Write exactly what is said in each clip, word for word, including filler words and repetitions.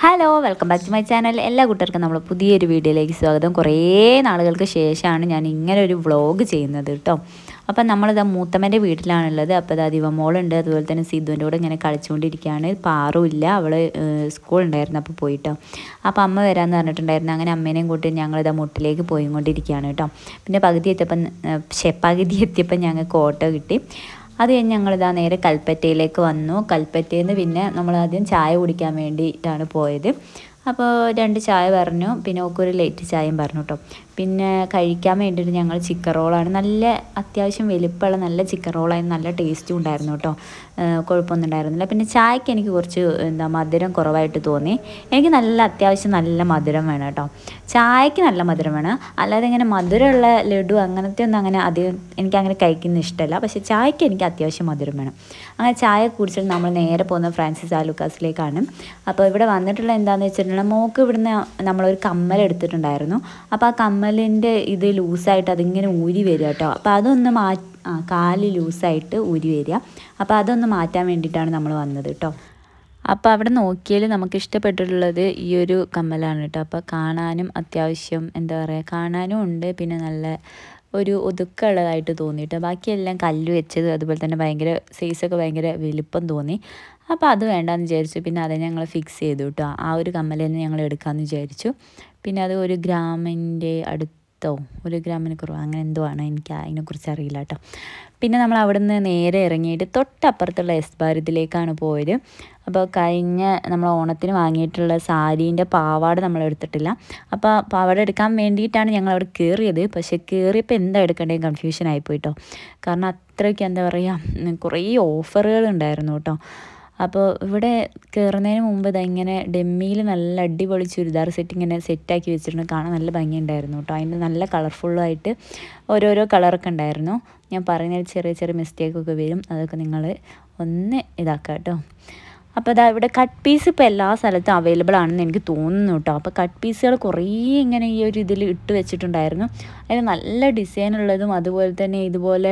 Hello welcome back to my channel. എല്ലാ കൂട്ടർക്കും നമ്മൾ പുതിയൊരു വീഡിയോയിലേക്ക് സ്വാഗതം. കുറേ നാളുകൾക്ക് ശേഷമാണ് ഞാൻ ഇങ്ങനെ ഒരു വ്ളോഗ് ചെയ്യുന്നത് കേട്ടോ. അപ്പം നമ്മളിതാ മൂത്തമ്മൻ്റെ വീട്ടിലാണുള്ളത്. അപ്പോൾ ഇതാ ദിവമോളുണ്ട്, അതുപോലെ തന്നെ സിദ്ധുവിൻ്റെ കൂടെ ഇങ്ങനെ കളിച്ചുകൊണ്ടിരിക്കുകയാണ്. പാറുമില്ല, അവൾ സ്കൂൾ ഉണ്ടായിരുന്നു അപ്പോൾ പോയിട്ടോ. അപ്പോൾ അമ്മ വരാമെന്ന് പറഞ്ഞിട്ടുണ്ടായിരുന്നു. അങ്ങനെ അമ്മേനെയും കൂട്ടി ഞങ്ങളിതാ മുട്ടിലേക്ക് പോയിക്കൊണ്ടിരിക്കുകയാണ് കേട്ടോ. പിന്നെ പകുതി എത്തിയപ്പം ശെ പകുതി എത്തിയപ്പം ഞങ്ങൾക്ക് ഓട്ടോ കിട്ടി. അത് കഴിഞ്ഞ് ഞങ്ങളിതാ നേരെ കൽപ്പറ്റയിലേക്ക് വന്നു. കൽപ്പറ്റയിൽ നിന്ന് പിന്നെ നമ്മളാദ്യം ചായ കുടിക്കാൻ വേണ്ടിയിട്ടാണ് പോയത്. അപ്പോൾ രണ്ട് ചായ പറഞ്ഞു, പിന്നെ ഒക്കെ ഒരു ലേറ്റ് ചായയും പറഞ്ഞു കേട്ടോ. പിന്നെ കഴിക്കാൻ വേണ്ടിയിട്ട് ഞങ്ങൾ ചിക്കൻ റോളാണ്, നല്ല അത്യാവശ്യം വലിപ്പമുള്ള നല്ല ചിക്കൻ റോളായിരുന്നു. നല്ല ടേസ്റ്റും ഉണ്ടായിരുന്നു കേട്ടോ, കുഴപ്പമൊന്നും ഉണ്ടായിരുന്നില്ല. പിന്നെ ചായക്ക് എനിക്ക് കുറച്ച് എന്താ മധുരം കുറവായിട്ട് തോന്നി. എനിക്ക് നല്ല അത്യാവശ്യം നല്ല മധുരം വേണം കേട്ടോ, ചായക്ക് നല്ല മധുരം വേണം. അല്ലാതെ ഇങ്ങനെ മധുരമുള്ള ലഡു അങ്ങനത്തെ ഒന്നും അങ്ങനെ അധികം എനിക്കങ്ങനെ കഴിക്കുന്ന ഇഷ്ടമല്ല. പക്ഷേ ചായക്ക് എനിക്ക് അത്യാവശ്യം മധുരം വേണം. അങ്ങനെ ചായ കുടിച്ചിട്ട് നമ്മൾ നേരെ പോകുന്ന ഫ്രാൻസിസ് ആലുക്കാസിലേക്കാണ്. അപ്പോൾ ഇവിടെ വന്നിട്ടുള്ള എന്താണെന്ന് വെച്ചിട്ടുണ്ടെങ്കിൽ മോൾക്ക് ഇവിടുന്ന് നമ്മളൊരു കമ്മൽ എടുത്തിട്ടുണ്ടായിരുന്നു. അപ്പോൾ ആ കമ്മലിൻ്റെ ഇത് ലൂസായിട്ട് അതിങ്ങനെ ഊരി വരിക കേട്ടോ. അപ്പോൾ അതൊന്ന് മാ ആ കാല് ലൂസായിട്ട് ഊരി വരിക. അപ്പോൾ അതൊന്ന് മാറ്റാൻ വേണ്ടിയിട്ടാണ് നമ്മൾ വന്നത് കേട്ടോ. അപ്പോൾ അവിടെ നോക്കിയാൽ നമുക്ക് ഇഷ്ടപ്പെട്ടിട്ടുള്ളത് ഈ ഒരു കമ്മലാണ് കേട്ടോ. അപ്പോൾ കാണാനും അത്യാവശ്യം എന്താ പറയുക, കാണാനും ഉണ്ട്, പിന്നെ നല്ല ഒരു ഒതുക്കമുള്ളതായിട്ട് തോന്നിയിട്ട്. ബാക്കിയെല്ലാം കല്ല് വെച്ചത്, അതുപോലെ തന്നെ ഭയങ്കര സൈസൊക്കെ ഭയങ്കര വലിപ്പം തോന്നി. അപ്പോൾ അത് വേണ്ടാന്ന് വിചാരിച്ചു. പിന്നെ അത് ഞങ്ങൾ ഫിക്സ് ചെയ്തു കേട്ടോ. ആ ഒരു കമ്മൽ തന്നെ ഞങ്ങൾ എടുക്കാമെന്ന് വിചാരിച്ചു. പിന്നെ അത് ഒരു ഗ്രാമിൻ്റെ അടുത്തോ ഒരു ഗ്രാമിന് കുറവ് അങ്ങനെ എന്തോ ആണ്, എനിക്ക് അതിനെക്കുറിച്ച് അറിയില്ല കേട്ടോ. പിന്നെ നമ്മൾ അവിടെ നിന്ന് നേരെ ഇറങ്ങിയിട്ട് തൊട്ടപ്പുറത്തുള്ള എസ് ഭാരതിലേക്കാണ് പോയത്. അപ്പോൾ കഴിഞ്ഞ നമ്മൾ ഓണത്തിന് വാങ്ങിയിട്ടുള്ള സാരീൻ്റെ പാവാട നമ്മൾ എടുത്തിട്ടില്ല. അപ്പോൾ പാവാട എടുക്കാൻ വേണ്ടിയിട്ടാണ് ഞങ്ങൾ അവിടെ കയറിയത്. പക്ഷേ കയറിയപ്പോൾ എന്താ എടുക്കേണ്ടത് കൺഫ്യൂഷൻ ആയിപ്പോയിട്ടോ. കാരണം അത്രയ്ക്ക് എന്താ പറയുക, കുറേ ഓഫറുകൾ ഉണ്ടായിരുന്നു കേട്ടോ. അപ്പോൾ ഇവിടെ കയറുന്നതിന് മുമ്പ് ഇതാ ഇങ്ങനെ ഡെമ്മിയിൽ നല്ല അടിപൊളി ചുരിദാർ സെറ്റ് ഇങ്ങനെ സെറ്റാക്കി വെച്ചിട്ടുണ്ട്. കാണാൻ നല്ല ഭംഗിയുണ്ടായിരുന്നു കേട്ടോ. അതിൻ്റെ നല്ല കളർഫുള്ളായിട്ട് ഓരോരോ കളറൊക്കെ ഉണ്ടായിരുന്നു. ഞാൻ പറയുന്നതിൽ ചെറിയ ചെറിയ മിസ്റ്റേക്കൊക്കെ വരും, അതൊക്കെ നിങ്ങൾ ഒന്ന് ഇതാക്കുക കേട്ടോ. അപ്പോൾ അതാ ഇവിടെ കട്ട് പീസ് ഇപ്പോൾ എല്ലാ സ്ഥലത്തും അവൈലബിൾ ആണെന്ന് എനിക്ക് തോന്നുന്നു കേട്ടോ. അപ്പോൾ കട്ട് പീസുകൾ കുറേ ഇങ്ങനെ ഈ ഒരു ഇതിൽ ഇട്ട് വെച്ചിട്ടുണ്ടായിരുന്നു. അതിന് നല്ല ഡിസൈനുള്ളതും അതുപോലെ തന്നെ ഇതുപോലെ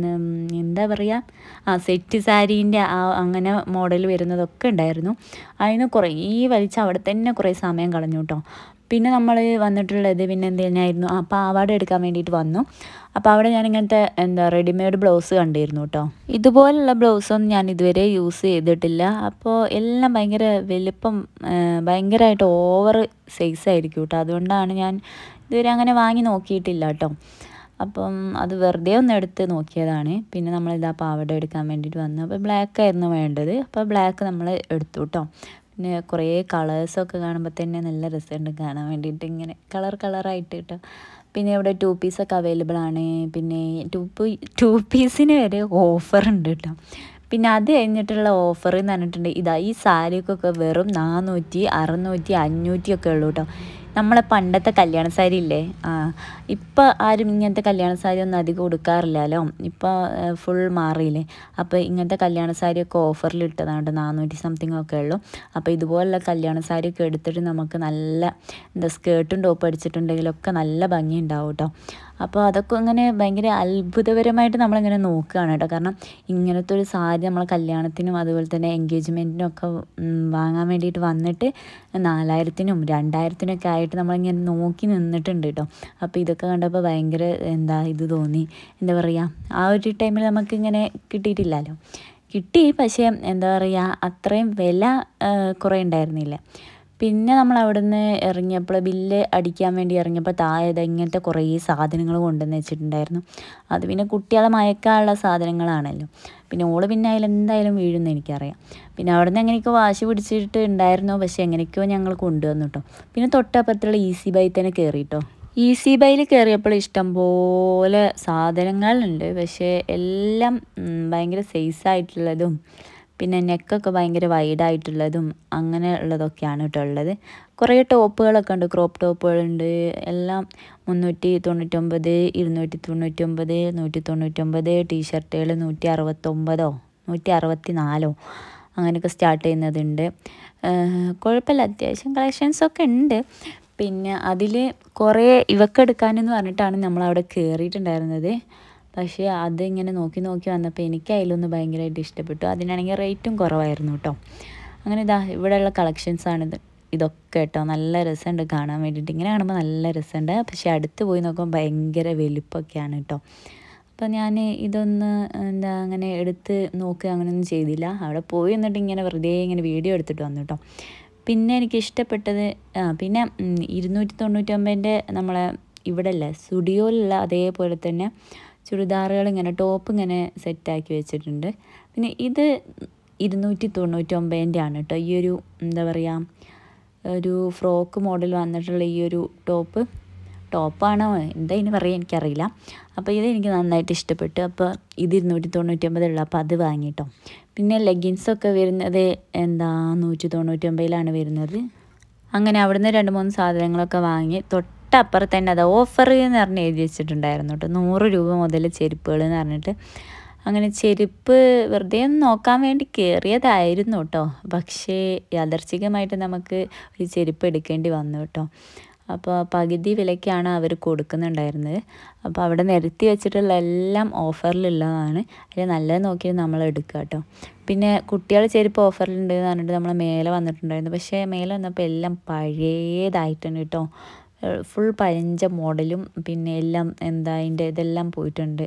എന്താ പറയുക, ആ സെറ്റ് സാരീൻ്റെ ആ അങ്ങനെ മോഡൽ വരുന്നതൊക്കെ ഉണ്ടായിരുന്നു. അതിന് കുറേ വലിച്ച് അവിടെ തന്നെ കുറേ സമയം കളഞ്ഞു കേട്ടോ. പിന്നെ നമ്മൾ വന്നിട്ടുള്ളത് പിന്നെ എന്തിനായിരുന്നു, ആ പാവാട എടുക്കാൻ വേണ്ടിയിട്ട് വന്നു. അപ്പോൾ അവിടെ ഞാൻ ഇങ്ങനത്തെ എന്താ റെഡിമെയ്ഡ് ബ്ലൗസ് കണ്ടിരുന്നു കേട്ടോ. ഇതുപോലുള്ള ബ്ലൗസൊന്നും ഞാൻ ഇതുവരെ യൂസ് ചെയ്തിട്ടില്ല. അപ്പോൾ എല്ലാം ഭയങ്കര വലുപ്പം, ഭയങ്കരമായിട്ട് ഓവർ സൈസായിരിക്കും കേട്ടോ. അതുകൊണ്ടാണ് ഞാൻ ഇതുവരെ അങ്ങനെ വാങ്ങി നോക്കിയിട്ടില്ല കേട്ടോ. അപ്പം അത് വെറുതെ ഒന്ന് എടുത്ത് നോക്കിയതാണ്. പിന്നെ നമ്മളിതാ പാവാട എടുക്കാൻ വേണ്ടിയിട്ട് വന്നു. അപ്പോൾ ബ്ലാക്ക് ആയിരുന്നു വേണ്ടത്. അപ്പോൾ ബ്ലാക്ക് നമ്മൾ എടുത്തു കേട്ടോ. പിന്നെ കുറേ കളേഴ്സൊക്കെ കാണുമ്പോൾ തന്നെ നല്ല രസമുണ്ട് കാണാൻ വേണ്ടിയിട്ട്, ഇങ്ങനെ കളർ കളറായിട്ട് കേട്ടോ. പിന്നെ ഇവിടെ ടു പീസൊക്കെ അവൈലബിൾ ആണ്. പിന്നെ ടു പീ ടു പീസിന് വരെ ഓഫർ ഉണ്ട് കേട്ടോ. പിന്നെ അത് കഴിഞ്ഞിട്ടുള്ള ഓഫർ എന്ന് പറഞ്ഞിട്ടുണ്ട് ഇതാ ഈ സാരിക്കൊക്കെ വെറും നാനൂറ്റി അറുന്നൂറ്റി അഞ്ഞൂറ്റിയൊക്കെ ഉള്ളൂ കേട്ടോ. നമ്മളെ പണ്ടത്തെ കല്യാണ സാരി ഇല്ലേ, ആ ഇപ്പോൾ ആരും ഇങ്ങനത്തെ കല്യാണ സാരി ഒന്നും അധികം കൊടുക്കാറില്ലല്ലോ, ഇപ്പോൾ ഫുൾ മാറിയില്ലേ. അപ്പോൾ ഇങ്ങനത്തെ കല്യാണ സാരിയൊക്കെ ഓഫറിൽ ഇട്ടതാണ്, നാനൂറ്റി സംതിങ് ഒക്കെ ഉള്ളൂ. അപ്പോൾ ഇതുപോലുള്ള കല്യാണ സാരിയൊക്കെ എടുത്തിട്ട് നമുക്ക് നല്ല എന്താ സ്കേർട്ടും ടോപ്പ് അടിച്ചിട്ടുണ്ടെങ്കിലൊക്കെ നല്ല ഭംഗി ഉണ്ടാവും കേട്ടോ. അപ്പോൾ അതൊക്കെ ഇങ്ങനെ ഭയങ്കര അത്ഭുതപരമായിട്ട് നമ്മളിങ്ങനെ നോക്കുകയാണ് കേട്ടോ. കാരണം ഇങ്ങനത്തെ ഒരു സാരി നമ്മളെ കല്യാണത്തിനും അതുപോലെ തന്നെ എൻഗേജ്മെൻറ്റിനും ഒക്കെ വാങ്ങാൻ വേണ്ടിയിട്ട് വന്നിട്ട് നാലായിരത്തിനും രണ്ടായിരത്തിനൊക്കെ ആയിട്ട് നമ്മളിങ്ങനെ നോക്കി നിന്നിട്ടുണ്ട് കേട്ടോ. അപ്പോൾ ഇതൊക്കെ കണ്ടപ്പോൾ ഭയങ്കര എന്താ ഇത് തോന്നി, എന്താ പറയുക, ആ ഒരു ടൈമിൽ നമുക്കിങ്ങനെ കിട്ടിയിട്ടില്ലല്ലോ. കിട്ടി, പക്ഷേ എന്താ പറയുക, അത്രയും വില കുറേ ഉണ്ടായിരുന്നില്ല. പിന്നെ നമ്മൾ അവിടെ നിന്ന് ഇറങ്ങിയപ്പോൾ ബില്ല് അടിക്കാൻ വേണ്ടി ഇറങ്ങിയപ്പോൾ താഴെ ഇങ്ങനത്തെ കുറേ സാധനങ്ങൾ കൊണ്ടുവന്ന് വെച്ചിട്ടുണ്ടായിരുന്നു. അത് പിന്നെ കുട്ടികളെ മയക്കാനുള്ള സാധനങ്ങളാണല്ലോ. പിന്നെ ഓള് പിന്നെ അതിലെന്തായാലും വീഴുമെന്ന് എനിക്കറിയാം. പിന്നെ അവിടെ നിന്ന് എങ്ങനെയൊക്കെ വാശി പിടിച്ചിട്ട് ഉണ്ടായിരുന്നു, പക്ഷേ എങ്ങനെയൊക്കെയോ ഞങ്ങൾ കൊണ്ടുവന്നു കേട്ടോ. പിന്നെ തൊട്ടപ്പുറത്തുള്ള ഈസി ബൈ തന്നെ കയറി കേട്ടോ. ഈസി ബൈയിൽ കയറിയപ്പോൾ ഇഷ്ടംപോലെ സാധനങ്ങളുണ്ട്, പക്ഷേ എല്ലാം ഭയങ്കര സൈസായിട്ടുള്ളതും പിന്നെ നെക്കൊക്കെ ഭയങ്കര വൈഡായിട്ടുള്ളതും അങ്ങനെ ഉള്ളതൊക്കെയാണ് കേട്ടോ ഉള്ളത്. കുറേ ടോപ്പുകളൊക്കെ ഉണ്ട്, ക്രോപ്പ് ടോപ്പുകളുണ്ട്. എല്ലാം മുന്നൂറ്റി തൊണ്ണൂറ്റൊമ്പത് ഇരുന്നൂറ്റി തൊണ്ണൂറ്റൊമ്പത് നൂറ്റി തൊണ്ണൂറ്റൊമ്പത് ടീഷർട്ടുകൾ നൂറ്റി അറുപത്തൊമ്പതോ നൂറ്റി അറുപത്തി നാലോ അങ്ങനെയൊക്കെ സ്റ്റാർട്ട് ചെയ്യുന്നതുണ്ട്. കുഴപ്പമില്ല, അത്യാവശ്യം കളക്ഷൻസൊക്കെ ഉണ്ട്. പിന്നെ അതിൽ കുറേ ഇവക്കെടുക്കാനെന്ന് പറഞ്ഞിട്ടാണ് നമ്മളവിടെ കയറിയിട്ടുണ്ടായിരുന്നത്. പക്ഷേ അതിങ്ങനെ നോക്കി നോക്കി വന്നപ്പോൾ എനിക്ക് അതിലൊന്ന് ഭയങ്കരമായിട്ട് ഇഷ്ടപ്പെട്ടു. അതിനാണെങ്കിൽ റേറ്റും കുറവായിരുന്നു കേട്ടോ. അങ്ങനെ ഇതാ ഇവിടെയുള്ള കളക്ഷൻസാണിത്. ഇതൊക്കെ കേട്ടോ. നല്ല രസമുണ്ട് കാണാൻ വേണ്ടിയിട്ട്. ഇങ്ങനെ കാണുമ്പോൾ നല്ല രസമുണ്ട്, പക്ഷേ അടുത്ത് പോയി നോക്കുമ്പോൾ ഭയങ്കര വലിപ്പമൊക്കെയാണ് കേട്ടോ. അപ്പോൾ ഞാൻ ഇതൊന്ന് എന്താ അങ്ങനെ എടുത്ത് നോക്കുക അങ്ങനെയൊന്നും ചെയ്തില്ല. അവിടെ പോയി എന്നിട്ട് ഇങ്ങനെ വെറുതെ ഇങ്ങനെ വീഡിയോ എടുത്തിട്ട് വന്നു കേട്ടോ. പിന്നെ എനിക്ക് ഇഷ്ടപ്പെട്ടത് ആ പിന്നെ ഇരുന്നൂറ്റി തൊണ്ണൂറ്റൊമ്പതിൻ്റെ നമ്മളെ ഇവിടെ അല്ലേ സ്റ്റുഡിയോയിലുള്ള അതേപോലെ തന്നെ ചുരിദാറുകൾ ഇങ്ങനെ ടോപ്പ് ഇങ്ങനെ സെറ്റാക്കി വെച്ചിട്ടുണ്ട്. പിന്നെ ഇത് ഇരുന്നൂറ്റി തൊണ്ണൂറ്റൊമ്പതിൻ്റെ ആണ് കേട്ടോ. ഈ ഒരു എന്താ പറയുക ഒരു ഫ്രോക്ക് മോഡൽ വന്നിട്ടുള്ള ഈ ഒരു ടോപ്പ് ടോപ്പാണോ എന്താ ഇതിന് പറയുക എനിക്കറിയില്ല. അപ്പോൾ ഇത് എനിക്ക് നന്നായിട്ട് ഇഷ്ടപ്പെട്ടു. അപ്പോൾ ഇത് ഇരുന്നൂറ്റി തൊണ്ണൂറ്റൊമ്പതുള്ള അപ്പോൾ അത് വാങ്ങിട്ടോ. പിന്നെ ലെഗിൻസൊക്കെ വരുന്നത് എന്താ നൂറ്റി തൊണ്ണൂറ്റൊമ്പതിലാണ് വരുന്നത്. അങ്ങനെ അവിടുന്ന് രണ്ട് മൂന്ന് സാധനങ്ങളൊക്കെ വാങ്ങി തൊട്ടപ്പുറത്ത് തന്നെ അത് ഓഫർ എന്ന് പറഞ്ഞ് എഴുതി വെച്ചിട്ടുണ്ടായിരുന്നു കേട്ടോ. നൂറ് രൂപ മുതൽ ചെരുപ്പുകൾ എന്ന് പറഞ്ഞിട്ട്. അങ്ങനെ ചെരുപ്പ് വെറുതെ ഒന്ന് നോക്കാൻ വേണ്ടി കയറിയതായിരുന്നു കേട്ടോ. പക്ഷേ യാദർച്ഛികമായിട്ട് നമുക്ക് ഒരു ചെരുപ്പ് എടുക്കേണ്ടി വന്നു കേട്ടോ. അപ്പോൾ പകുതി വിലയ്ക്കാണ് അവർ കൊടുക്കുന്നുണ്ടായിരുന്നത്. അപ്പോൾ അവിടെ നിരത്തി വെച്ചിട്ടുള്ള എല്ലാം ഓഫറിലുള്ളതാണ്. അതിൽ നല്ലത് നോക്കിയിട്ട് നമ്മൾ എടുക്കുക കേട്ടോ. പിന്നെ കുട്ടികളുടെ ചെരുപ്പ് ഓഫറിലുണ്ട് എന്ന് പറഞ്ഞിട്ട് നമ്മൾ മേലെ വന്നിട്ടുണ്ടായിരുന്നു. പക്ഷേ മേലെ വന്നപ്പോൾ എല്ലാം പഴയതായിട്ടുണ്ട് കേട്ടോ. ഫുൾ പഴഞ്ച മോഡലും പിന്നെ എല്ലാം എന്താ അതിൻ്റെ ഇതെല്ലാം പോയിട്ടുണ്ട്.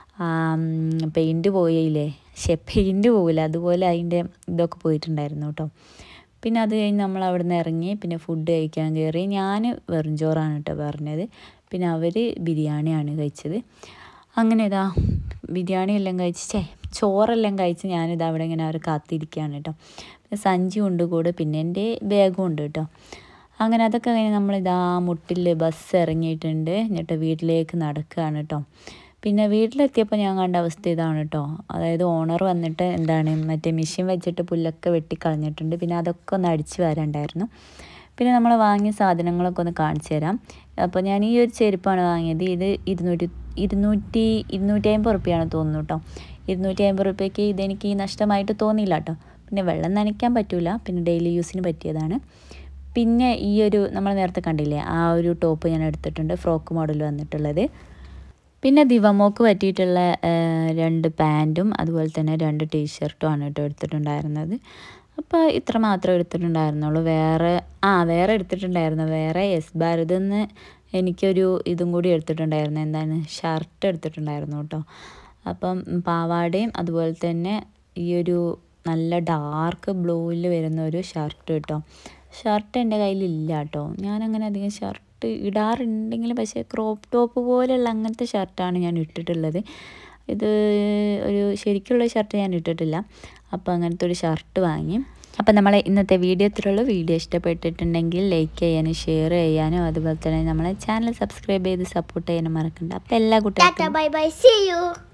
പെയിൻറ്റ് പോയില്ലേ, പക്ഷേ പെയിൻറ്റ് പോകില്ല അതുപോലെ അതിൻ്റെ ഇതൊക്കെ പോയിട്ടുണ്ടായിരുന്നു കേട്ടോ. പിന്നെ അത് കഴിഞ്ഞ് നമ്മൾ അവിടെ നിന്ന് ഇറങ്ങി പിന്നെ ഫുഡ് കഴിക്കാൻ കയറി. ഞാൻ വെറും ചോറാണ് കേട്ടോ പറഞ്ഞത്. പിന്നെ അവർ ബിരിയാണിയാണ് കഴിച്ചത്. അങ്ങനെ ഇതാ ബിരിയാണി എല്ലാം കഴിച്ചേ ചോറെല്ലാം കഴിച്ച് ഞാനിത് അവിടെ ഇങ്ങനെ അവർ കാത്തിരിക്കുകയാണ് കേട്ടോ. പിന്നെ സഞ്ചി ഉണ്ട് കൂടെ, പിന്നെ എൻ്റെ ബാഗും ഉണ്ട് കേട്ടോ. അങ്ങനെ അതൊക്കെ കഴിഞ്ഞ് നമ്മളിതാ മുട്ടിൽ ബസ് ഇറങ്ങിയിട്ടുണ്ട്. എന്നിട്ട് വീട്ടിലേക്ക് നടക്കുകയാണ് കേട്ടോ. പിന്നെ വീട്ടിലെത്തിയപ്പോൾ ഞാൻ കണ്ട അവസ്ഥ ഇതാണ് കേട്ടോ. അതായത് ഓണർ വന്നിട്ട് എന്താണ് മറ്റേ മെഷീൻ വെച്ചിട്ട് പുല്ലൊക്കെ വെട്ടിക്കളഞ്ഞിട്ടുണ്ട്. പിന്നെ അതൊക്കെ ഒന്ന് അടിച്ച് വരാണ്ടായിരുന്നു. പിന്നെ നമ്മൾ വാങ്ങിയ സാധനങ്ങളൊക്കെ ഒന്ന് കാണിച്ചു തരാം. അപ്പോൾ ഞാൻ ഈ ഒരു ചെരുപ്പാണ് വാങ്ങിയത്. ഇത് ഇരുന്നൂറ്റി ഇരുന്നൂറ്റി ഇരുന്നൂറ്റി അമ്പത് റുപ്യാണ് തോന്നുന്നു കേട്ടോ. ഇരുന്നൂറ്റി അമ്പത് റുപ്യക്ക് ഇതെനിക്ക് നഷ്ടമായിട്ട് തോന്നിയില്ല കേട്ടോ. പിന്നെ വെള്ളം നനയ്ക്കാൻ പറ്റില്ല, പിന്നെ ഡെയിലി യൂസിന് പറ്റിയതാണ്. പിന്നെ ഈ ഒരു നമ്മൾ നേരത്തെ കണ്ടില്ലേ ആ ഒരു ടോപ്പ് ഞാൻ എടുത്തിട്ടുണ്ട്, ഫ്രോക്ക് മോഡൽ വന്നിട്ടുള്ളത്. പിന്നെ ദിവമോക്ക് പറ്റിയിട്ടുള്ള രണ്ട് പാൻറ്റും അതുപോലെ തന്നെ രണ്ട് ടീഷർട്ടും ആണ് കേട്ടോ എടുത്തിട്ടുണ്ടായിരുന്നത്. അപ്പോൾ ഇത്ര മാത്രമേ എടുത്തിട്ടുണ്ടായിരുന്നുള്ളൂ. വേറെ ആ വേറെ എടുത്തിട്ടുണ്ടായിരുന്നു വേറെ എസ് ഭാരതെന്ന് എനിക്കൊരു ഇതും കൂടി എടുത്തിട്ടുണ്ടായിരുന്നു. എന്താണ് ഷർട്ട് എടുത്തിട്ടുണ്ടായിരുന്നു കേട്ടോ. അപ്പം പാവാടയും അതുപോലെ തന്നെ ഈ ഒരു നല്ല ഡാർക്ക് ബ്ലൂവിൽ വരുന്ന ഒരു ഷർട്ട് കേട്ടോ. ഷർട്ട് എൻ്റെ കയ്യിലില്ല കേട്ടോ. ഞാനങ്ങനെ അധികം ഷർട്ട് ഇടാറുണ്ടെങ്കിലും പക്ഷേ ക്രോപ്പ് ടോപ്പ് പോലെയുള്ള അങ്ങനത്തെ ഷർട്ടാണ് ഞാൻ ഇട്ടിട്ടുള്ളത്. ഇത് ഒരു ശരിക്കുള്ള ഷർട്ട് ഞാൻ ഇട്ടിട്ടില്ല. അപ്പോൾ അങ്ങനത്തെ ഒരു ഷർട്ട് വാങ്ങി. അപ്പോൾ നമ്മളെ ഇന്നത്തെ വീഡിയോ ഇത്രയുള്ളൂ. വീഡിയോ ഇഷ്ടപ്പെട്ടിട്ടുണ്ടെങ്കിൽ ലൈക്ക് ചെയ്യാനും ഷെയർ ചെയ്യാനും അതുപോലെ തന്നെ നമ്മളെ ചാനൽ സബ്സ്ക്രൈബ് ചെയ്ത് സപ്പോർട്ട് ചെയ്യാനും മറക്കണ്ട. അപ്പോൾ എല്ലാ കുട്ടികൾക്കും bye bye, see you.